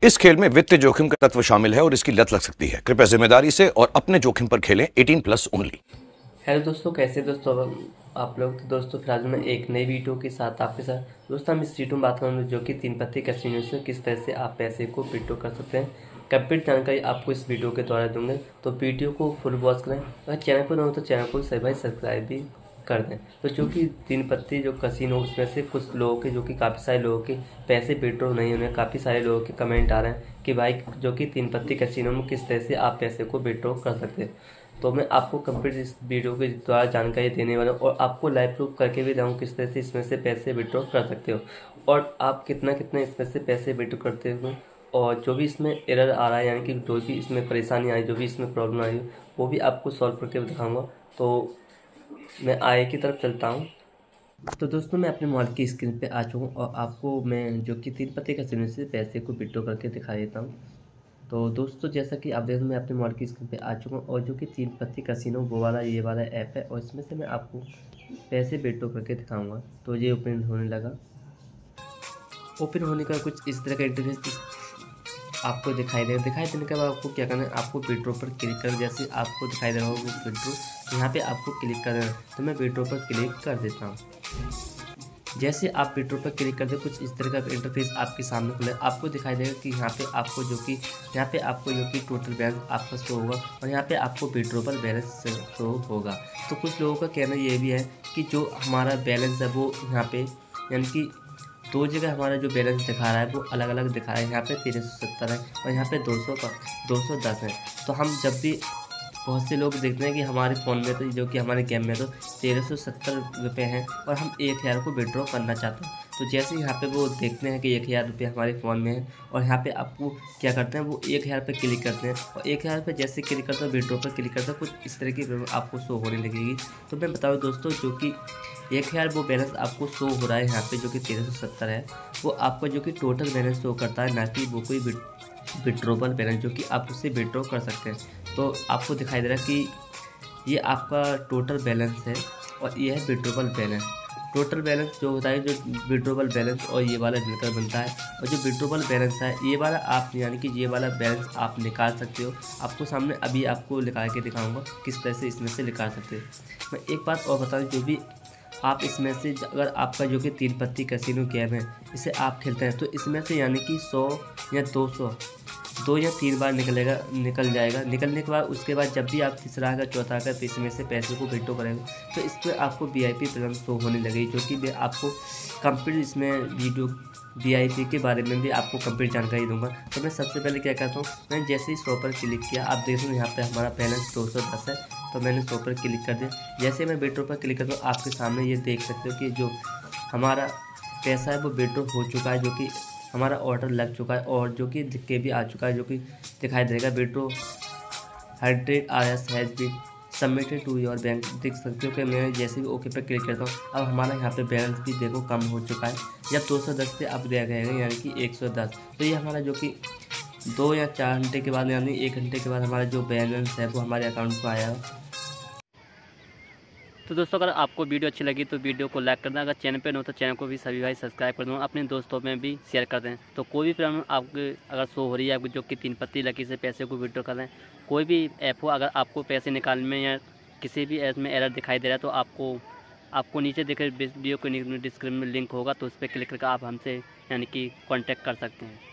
इस खेल में वित्तीय जोखिम का तत्व शामिल है और इसकी लत लग सकती है। कृपया जिम्मेदारी से और अपने जोखिम पर खेलें। 18+ ओनली। हेलो दोस्तों, कैसे दोस्तों आप लोग। तो दोस्तों फिर आज मैं एक नई वीडियो के साथ आपके साथ दोस्तों हम इस वीडियो में बात करेंगे जो कि 3 पत्ती कैसीनो से किस तरह से आप पैसे को विड्रॉ कर सकते हैं। कंप्लीट जानकारी आपको इस वीडियो के द्वारा दूंगे, तो वीडियो को फुल वॉच करें। अगर चैनल पर न हो तो चैनल को सही भाई सब्सक्राइब भी कर दें। तो जो कि 3 पत्ती जो कैसीनो, उसमें से कुछ लोगों के जो कि काफ़ी सारे लोगों के पैसे विड्रॉ नहीं होने, काफ़ी सारे लोगों के कमेंट आ रहे हैं कि भाई जो कि 3 पत्ती कैसीनो में किस तरह से आप पैसे को विड्रॉ कर सकते हैं। तो मैं आपको कंप्लीट इस वीडियो के द्वारा जानकारी देने वाला हूँ और आपको लाइव प्रूफ करके भी दूँ किस तरह से इसमें से पैसे विड्रॉ कर सकते हो और आप कितना कितना इसमें से पैसे विड्रॉ करते हो। और जो भी इसमें एरर आ रहा है, यानी कि जो भी इसमें परेशानी आई, जो भी इसमें प्रॉब्लम आई, वो भी आपको सॉल्व करके दिखाऊंगा। तो मैं आगे की तरफ चलता हूँ। तो दोस्तों मैं अपने मोबाइल की स्क्रीन पे आ चुका हूँ और आपको मैं जो कि 3 पत्ते कैसीनो से पैसे को विड्रॉ करके दिखा देता हूँ। तो दोस्तों जैसा कि आप देख, मैं अपने मोबाइल की स्क्रीन पे आ चुका हूँ और जो कि 3 पत्ती कैसीनो वो वाला ये वाला ऐप है और इसमें से मैं आपको पैसे विड्रॉ करके दिखाऊंगा। तो ये ओपन होने लगा। ओपन होने का कुछ इस तरह का इंटरफेस आपको दिखाई देने के बाद आपको क्या करना है, आपको विड्रॉ पर क्लिक करना। जैसे आपको दिखाई दे रहा होगा वो विड्रॉ, यहाँ पे आपको क्लिक करना है। तो मैं विड्रॉ पर क्लिक कर देता हूँ। जैसे आप विड्रॉ पर क्लिक करते कुछ इस तरह का इंटरफेस आपके सामने खुला है। आपको दिखाई देगा कि यहाँ पे आपको जो कि टोटल बैलेंस आपका शो होगा और यहाँ पे आपको विड्रॉबल बैलेंस शो होगा। तो कुछ लोगों का कहना ये भी है कि जो हमारा बैलेंस है वो यहाँ पे, यानी कि 2 जगह हमारा जो बैलेंस दिखा रहा है वो अलग अलग दिखा रहा है। यहाँ पे 1370 है और यहाँ पे 210 है। तो हम जब भी, बहुत से लोग देखते हैं कि हमारे फ़ोन में तो जो कि हमारे गेम में तो 1370 रुपये हैं और हम 1000 को विड्रॉ करना चाहते हैं। तो जैसे यहाँ पे वो देखते हैं कि 1000 रुपये हमारे फ़ोन में है और यहाँ पे आपको क्या करते हैं, वो 1000 पे क्लिक करते हैं और 1000 पे जैसे क्लिक करते हैं विड्रॉ पर क्लिक करते हैं, कुछ इस तरह की आपको शो होने लगेगी। तो मैं बताऊँ दोस्तों, जो कि 1000 वो बैलेंस आपको शो हो रहा है यहाँ पे जो कि 1370 है, वो आपका जो कि टोटल बैलेंस शो करता है, ना कि वो कोई विड्रॉबल बैलेंस जो कि आप उससे विड्रॉ कर सकते हैं। तो आपको दिखाई दे रहा है कि ये आपका टोटल बैलेंस है और ये है विड्रॉबल बैलेंस। टोटल बैलेंस जो होता है, जो विड्रॉबल बैलेंस और ये वाला मिलकर बनता है। और जो विड्रॉबल बैलेंस है ये वाला आप, यानी कि ये वाला बैलेंस आप निकाल सकते हो। आपको सामने अभी आपको निकाल के दिखाऊंगा किस तरह से इसमें से निकाल सकते हो। मैं एक बात और बता दूँ, जो भी आप इसमें से अगर आपका जो कि 3 पत्ती कैसीनो गेम है इसे आप खेलते हैं तो इसमें से यानी कि 100 या 200 2 या 3 बार निकल जाएगा। निकलने के बाद उसके बाद जब भी आप तीसरा आएगा चौथा आएगा तो इसमें से पैसे को विड्रॉ करेंगे तो इस पर आपको VIP प्लान शो होने लगेगी, जो कि मैं आपको कंप्लीट इसमें वीडियो VIP के बारे में भी आपको कंप्लीट जानकारी दूंगा। तो मैं सबसे पहले क्या करता हूँ, मैंने जैसे ही 100 पर क्लिक किया, आप देख रहे हो यहाँ पे हमारा बैलेंस 210 है। तो मैंने 100 पर क्लिक कर दिया। जैसे मैं विड्रॉ पर क्लिक करता हूँ आपके सामने ये देख सकते हो कि जो हमारा पैसा है वो विड्रॉ हो चुका है, जो कि हमारा ऑर्डर लग चुका है और जो कि दिख के भी आ चुका है, जो कि दिखाई देगा withdraw 100 RS has been submitted to your bank. देख सकते हो कि मैं जैसे भी ओके पर क्लिक करता हूँ अब हमारा यहाँ पे बैलेंस भी देखो कम हो चुका है। जब 210 से अब दिया गया है यानी कि 110, तो ये हमारा जो कि 2 या 4 घंटे के बाद, यानी 1 घंटे के बाद हमारा जो बैलेंस है वो हमारे अकाउंट को आया। तो दोस्तों अगर आपको वीडियो अच्छी लगी तो वीडियो को लाइक करना, अगर चैनल पे न हो तो चैनल को भी सभी भाई सब्सक्राइब कर देना, अपने दोस्तों में भी शेयर कर दें। तो कोई भी प्रॉब्लम आपके अगर शो हो रही है, आपको जो कि 3 पत्ती लकी से पैसे को विड्रॉ कर दें, कोई भी ऐप हो, अगर आपको पैसे निकालने में या किसी भी ऐप में एरर दिखाई दे रहा है तो आपको नीचे देखे वीडियो को डिस्क्रिप्शन में लिंक होगा, तो उस पर क्लिक करके आप हमसे यानी कि कॉन्टैक्ट कर सकते हैं।